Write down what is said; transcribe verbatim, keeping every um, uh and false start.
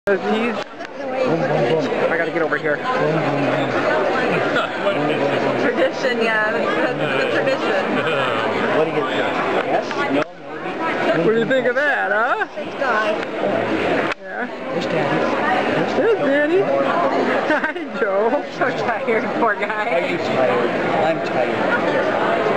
He's, I gotta get over here. Tradition, yeah, that's the tradition. What do you get? Yes? No? Maybe? What do you think of that, huh? Thanks, God. Yeah. There's Daddy. There's Daddy. Hi, Joe. I'm so tired, poor guy. Are you tired? I'm tired.